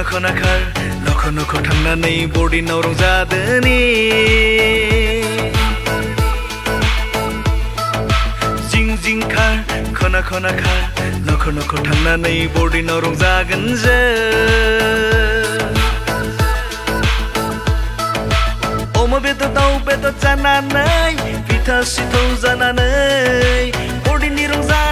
खना खार नख नख थांनानै बर्डिनाव रंजादोनि जिं जिं खार खना खना खार नख नख थांनानै बर्डिनाव रंजागोन जों अमा बेदर दाउ बेदर जानानै फिथा सिथाव जानानै बर्डिनि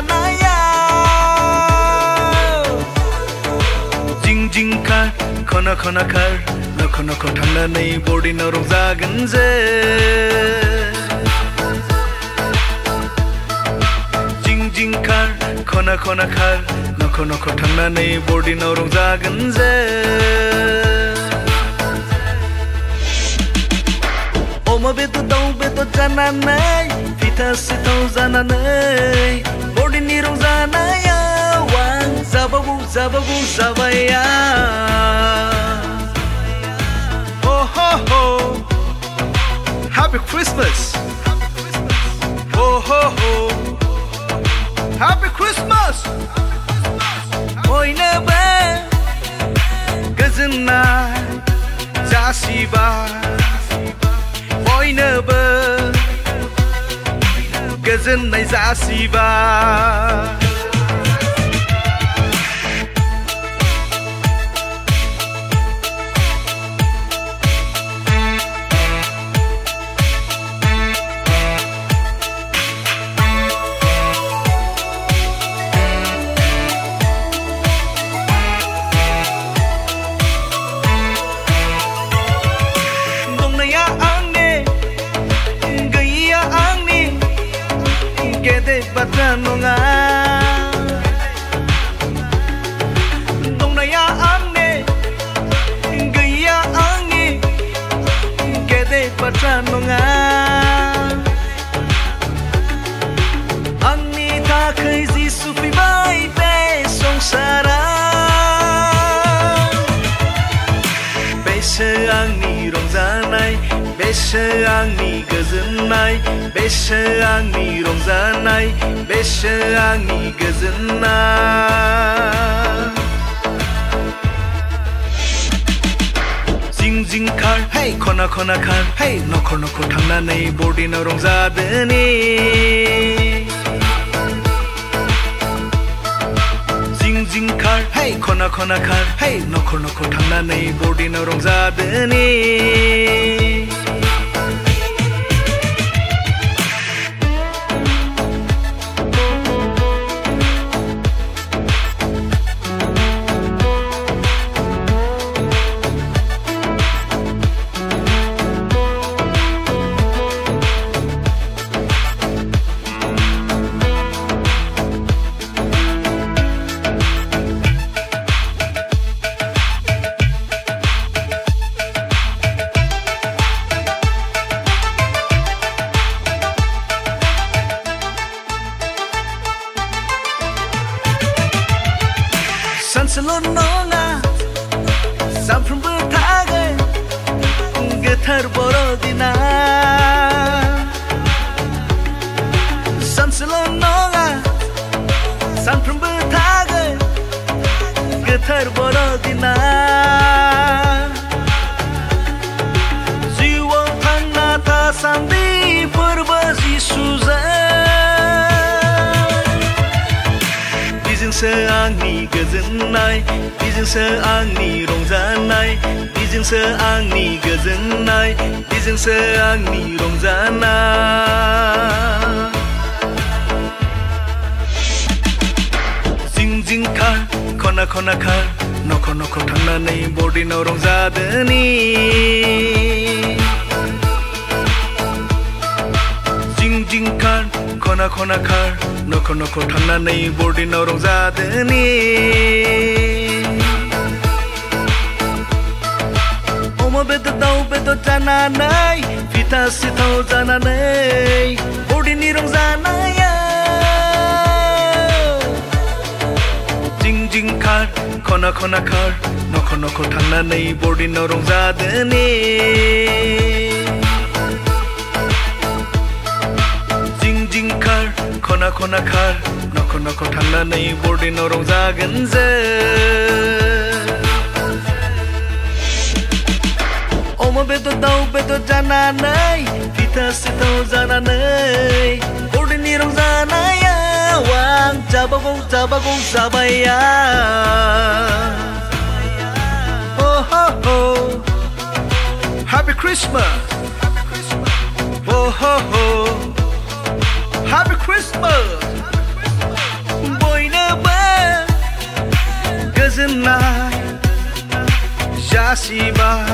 रंजानायाव जिं जिं खार खना खना खार नख नख थांनानै बर्डिनाव रंजागोन जों जिं जिं खार खना खना खार नख नख थांनानै बर्डिनाव रंजागोन जों अमा बेदर दाउ बेदर जानानै फिथा सिथाव जानानै बर्डिनि रंजानायाव आं जाबावगौ जाबावगौ जाबाया हो हो Happy Christmas हो हो Happy Christmas बयनोबो गोजोननाय जासिबाय बयनोबो गोजोननाय जासिबाय Gedet baca nonga Dongnaya angne Gaya angne Gedet baca nonga Anni takai Jisu fibai be songsara Bese anni rongzanai Bese anni goजोननाय Bese anni rongzanay Bese anni goजोननाय Jing jing khar hey khona khona khar hey नखर नखर थांनानै बर्डिनाव रंजादोनि Jing jing khar hey khona khona khar hey नखर नखर थांनानै बर्डिनाव रंजादोनि सानफ्रोमबो थागोन गोथार बर'दिना सानसेल' नङा सानफ्रोमबो थागोन गोथार बर'दिना जिउआव थांना थासान्दि फोरबो जिसुजों बिजोंसो आंनि गोजोननाय बिजोंसो आंनि रंजानाय बिजोंसो आंनि गोजोननाय बिजोंसो आंनि रंजानाय जिं जिं खार खना खना खार नखर नखर थांनानै बर्डिनाव रंजादोनि जिं जिं खार खना खना खार नखर नखर थांनानै बर्डिनाव रंजादोनि अमा बेदर दाउ बेदर जानानै फिथा सिथाव जानानै बर्डिनि रंजानायाव जिं जिं खार खना खना खार नखर नखर थांनानै बर्डिनाव रंजादोनि जिं जिं खार खना खना खार नखर नखर थांनानै बर्डिनाव रंजागोन जों अमा बेदर दाउ बेदर जानानै फिथासे दाउ जानानै बर'दिनि रंजानायाव आं जाबागौ जाबाया Oh ho ho Happy Christmas Oh ho ho Happy Christmas बयनोबो गोजोननाय जासिबाय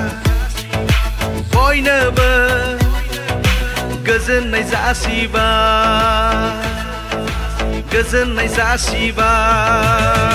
बयनोबो गोजोननाय जासिबाय